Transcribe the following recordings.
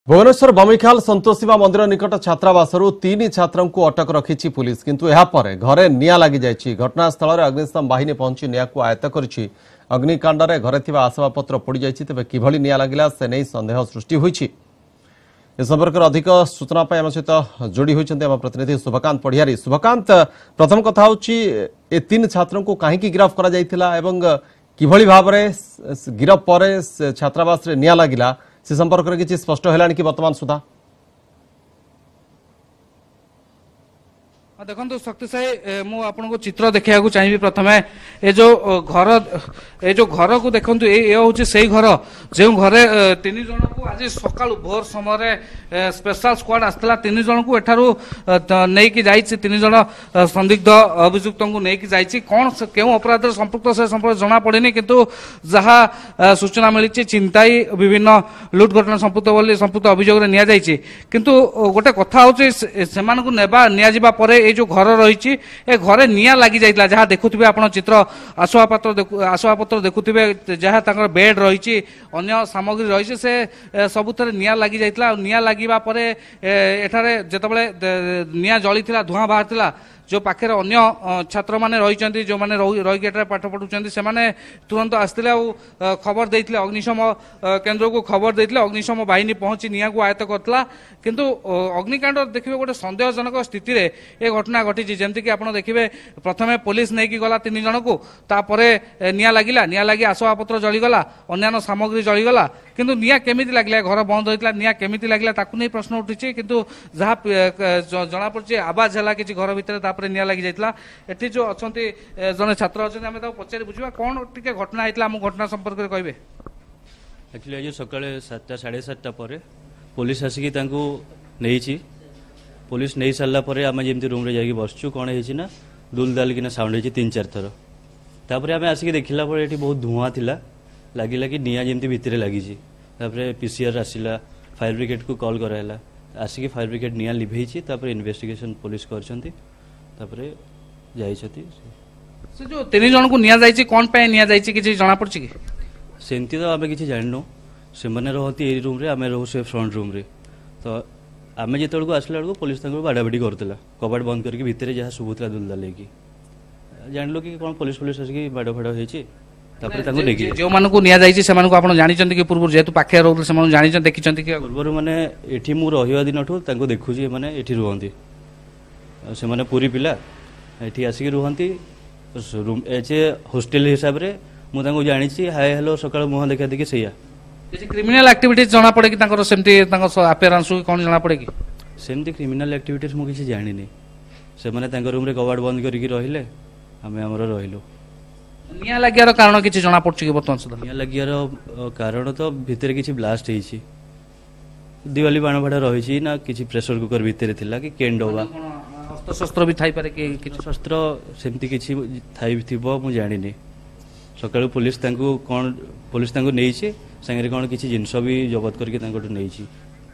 भुवनेश्वर बमिखाल संतोषीमा मंदिर निकट छात्रावासरू 3 छात्रों को अटक रखी पुलिस किंतु यापर घरे निया लगी जाइछि। घटनास्थल में अग्निशम बाहिनी पहुंची निया को आयत्त करिछि। अग्निकांड में घरे थिबा आसबाबपत्र पोड़ी जाइछि। तेबे किभली निया लागिला से नहीं संदेह सृष्टि होइछि। इस संपर्क में अधिक सूचना आम सहित जोड़ी होइछन्ते आम प्रतिनिधि शुभकांत पढ़ियारी। शुभकांत, प्रथम कथा होछि ए 3 छात्रों को काहेकि गिरफ्त करा जाइथिला एवं किभली भाबरे गिरफ्त परे छात्रावास रे निया लागिला से संपर्क में किसी स्पष्ट है कि वर्तमान सुधा? देखो शक्तिशाली मु आपको चित्र देखा चाहिए। प्रथम ये जो घर को देखो ये हूँ से घर जो घरे 3 जन को आज सका भोर समय स्पेशल स्क्वाड आसला 3 जन को एठारू नहीं जाइए। 3 जन संदिग्ध अभियुक्त को लेकिन जाइए कौन क्यों अपराध संपृक्त से संपर्क जना पड़ेनि किंतु जहाँ सूचना मिली चिंताई विभिन्न लुट घटना संपृक्त अभियोग किंतु गोटे कथा हूँ से जो घर रही घरे निया लगी जाइला जहाँ देखुथिबे आपण चित्र आसवाबपत्र देखुथिबे जहाँ तांकर बेड रही अन्य सामग्री रही से सबुथरे निया लगी जाइला। निया लागिबा परे एठारे जेतबेले निया जळीथिला धुआं बाहरथिला जो पाखे अन्य छात्र मैंने रही जो मैंने रही पाठ पढ़ुं से तुरंत आसते खबर देते अग्निशम केन्द्र को खबर देते अग्निशम बाहिनी पहुंची निया को आयत्त करता किंतु अग्निकांड देखिए गोटे संदेहजनक स्थिति रे ये घटना घटी जमती कि आप देखिए प्रथम पुलिस नहीं गला 3 जन को तापर निया लगी आसवाबपत्र जलीगला अन्य सामग्री जलीगला किंतु निया केमिति लागला घर बंद होता निया केमिति लागला ताकू नहीं प्रश्न उठी किंतु जहाँ जना पड़ी आवाज है कि घर भितर निया लगी जाइला। एठी जो अछंती जने छात्र अछंती हमें ताको पचारि बुझिबा कोन टिके घटना हेतला हम घटना संपर्क रे कहबे। एक्चुअली आज सकाळे 7टा 7:30 पर पुलिस आसिकी तांको नेइची। पुलिस नहीं सारला परे आमे जेमती रूम रे जाकी बसचु कोन हेची ना दुलदाल किना साउंड हेची 3-4 थर तापर आमे आसिकी देखिला परे एठी बहुत धुआं थिला लागिला कि निया जेमती भितरे लागिची। तापर पीसीआर आसिला फायर ब्रिगेड को कॉल करायला आसिकी फायर ब्रिगेड निया लिभेइची तापर इन्वेस्टिगेशन पुलिस करछंती तापरे जाइछथि। से जो 3 जन को निया जाइछि कोन पे निया जाइछि किछि जाना पड़छि कि सेंती तो आमे किछि जाननो से माने रहती ए रूम रे आमे रहू से फ्रंट रूम रे तो आमे जेतल को आसला को पुलिस तांको बाडाबाडी करतला कबाट बंद करके भीतर जहा सुबुतला दुलदा लेकी जानलो कि कोन पुलिस आसी बाडा फाडा हेछि तापरे तांको देखि जो मानको निया जाइछि से मानको आपण जानि चंती कि पूर्व जेतु पाखे रहू से मानो जानि चंती देखि चंती कि पूर्व माने एठी मु रहिवा दिन ठो तांको देखुछि माने एठी रुहंती से माने पूरी पिला एठी आसिक रुहंती रूम एचे हॉस्टल हिसाब रे मु तांको जानिछि हाय हेलो सकाळ मुह देखा देखि सैया किछि क्रिमिनल एक्टिविटीज जना पड़े कि तांकर सेमती तांको अपियरेंस कोन जना पड़े कि सेमती क्रिमिनल एक्टिविटीज मु किछि जानिनी से माने तांको रूम रे कबाड़ बंद करिकि रहिले हमें हमरो रहिलो। निया लागियार कारण किछि जना पड़छि कि वर्तमान सुधा निया लागियार कारण तो भितर किछि ब्लास्ट हेछि दिवाली बाण भाड़ा रही ना किसी प्रेशर कुकर भितर थिला कि केंडोबा शस्त्र भी थाई पारे कि शस्त्र सेमती किछि थाई थिबो मु जानिनी। सकाळु पुलिस तांको नेइछि संगे कोन किछि जिंस भी जब्त करके तांको नेइछि।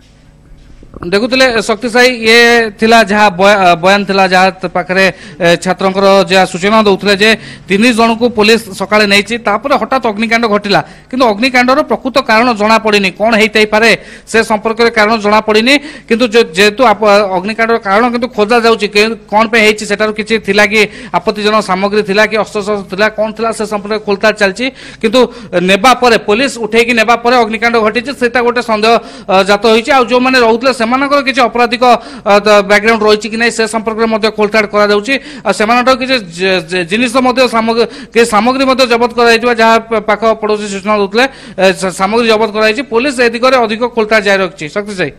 देखुले शक्तिशाली ये थिला जहाँ बयान थिला जहाँ पाखरे छात्रंकर जहाँ सूचना दौले जे 3 जन को पुलिस सकाळे नेइछि तापर हठात अग्निकांड घटिला किंतु अग्निकांडर प्रकृत कारण जना पड़िनी कौन हेइतै पारे से संपर्क रे कारण जना पड़िनी किंतु जेतु अग्निकांडर कारण किंतु खोजा जाउछि कौन पे हेइछि सेटार किछि थिला कि आपत्तिजनक सामग्री थिला कि अस्त्रशस्त्र थिला कौन थिला से संपर्क खोलता चलछि किंतु नेबा परे पुलिस उठेकी नेबा परे अग्निकांड घटिछि सेटा गोटे संदेह जात होइछि आ जो माने रहउतले सेमानकर किछि आपराधिक बैकग्राउंड रही कि नहीं से संपर्क में खोलताड़ करा जिनिस सामग्री जबत कर जहाँ पाख पड़ोसी सूचना दूसरे सामग्री जबत कर पुलिस ए दिगरे अधिक खोलताड़ जारी रखी। शक्तिशाली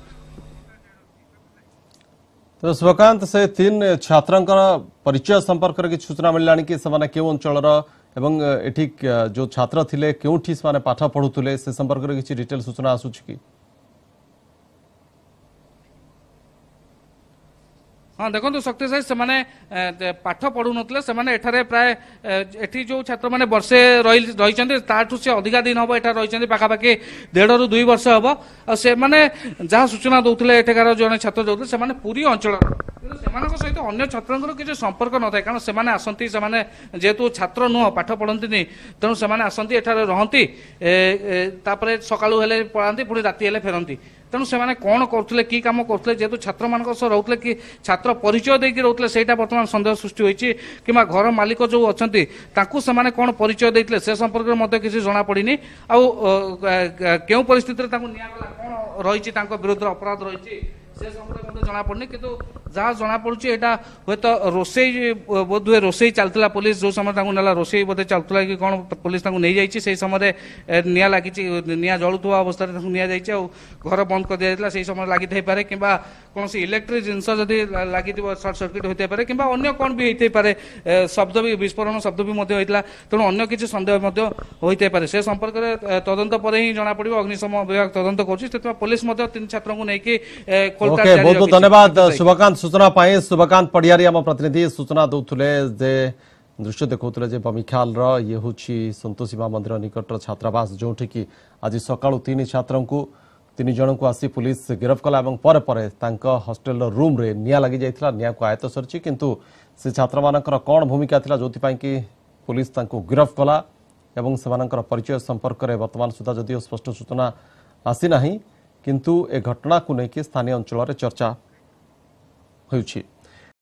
तो शुभकांत से 3 छात्रों परिचय संपर्क में सूचना मिलला कि से क्यों अंचल एवं एठी जो छात्र थिले क्योंठी से पाठ पढ़ुले से संपर्क में किसी डिटेल सूचना आसुछि कि हाँ देखो शक्तिशाली से पाठ पढ़ु नथिले से प्राय एठी जो छात्र मैंने वर्षे रही ताठू से अधिका दिन हम एटा रही पाखापाखि 1.5 ରୁ 2 ବର୍ଷ हम से जहाँ सूचना दौले एठार जो छात्र दौले से पूरी अंचल କିନ୍ତୁ ସେମାନଙ୍କ ସହିତ ଅନ୍ୟ ଛାତ୍ରଙ୍କର କିଛି ସମ୍ପର୍କ ନଥାଏ କାରଣ ସେମାନେ ଆସନ୍ତି ସେମାନେ ଯେହେତୁ ଛାତ୍ର ନୁହଁ ପାଠ ପଢ଼ନ୍ତିନି ତେଣୁ ସେମାନେ ଆସନ୍ତି ଏଠାରେ ରହନ୍ତି ତାପରେ ସକାଳୁ ହେଲେ ପଳାନ୍ତି ପୁଣି ରାତି ହେଲେ ଫେରନ୍ତି ତେଣୁ ସେମାନେ କ'ଣ କରୁଥିଲେ କି କାମ କରୁଥିଲେ ଯେହେତୁ ଛାତ୍ରମାନଙ୍କ ସହ ରହୁଥିଲେ କି ଛାତ୍ର ପରିଚୟ ଦେଇକି ରହୁଥିଲେ ସେଇଟା ବର୍ତ୍ତମାନ ସନ୍ଦେହ ସୃଷ୍ଟି ହୋଇଛି କିମ୍ବା ଘର ମାଲିକ ଯେଉଁ ଅଛନ୍ତି ତାଙ୍କୁ ସେମାନେ କ'ଣ ପରିଚୟ ଦେଇଥିଲେ ସେ ସମ୍ପର୍କରେ ମଧ୍ୟ କିଛି ଜଣାପଡ଼ିନି ଆଉ କେଉଁ ପରିସ୍ଥିତିରେ ତାଙ୍କୁ ନିଆଗଲା କ'ଣ ରହିଛି ତାଙ୍କ ବିରୁଦ୍ଧରେ ଅପରାଧ ରହିଛି से संपर्क मते जना पड़नी किंतु जहाँ जना पड़ुची एटा हुए तो रोसई बोधुए रोसई चलता पुलिस जो समय नेला रोसई बोधे चलता कि कौन पुलिस नहीं जाइए से समय निया लगी निया जलुवा अवस्था निया जाइए घर बंद कर दिया से समय लगी पारे कि कौन इलेक्ट्रिक जिनस जदि लगी सर्ट सर्किट होते पारे कि अन्य कौन भी होते पारे शब्द भी विस्फोरण शब्द भी होता तेणु अन्य किसी सन्देह होते पारे से संपर्क में तदंत पर ही जना पड़ो अग्निशम विभाग तदंत कर पुलिस तीन छात्र को लेकिन बहुत बहुत धन्यवाद शुभकांत सूचना पाए शुभकांत पड़ियारी आम प्रतिनिधि सूचना दौले जे दृश्य देखौले जे बमिखाल ये हूँ संतोषीमा मंदिर निकट छात्रावास जो कि आज सका तीन जन को आसी पुलिस गिरफ्त कला पर हॉस्टेल रूम रे निया लगी जाइथिला निया को आयत्त सरछि किंतु से छात्र मानकर कौन भूमिका थिला जोथि कि पुलिस तांको गिरफ्त कला एवं सेमानकर परिचय संपर्क में वर्तमान सुधा जदिओ स्पष्ट सूचना आसी नाही किंतु ए घटना को लेकिन स्थानीय अंचल चर्चा होउछि।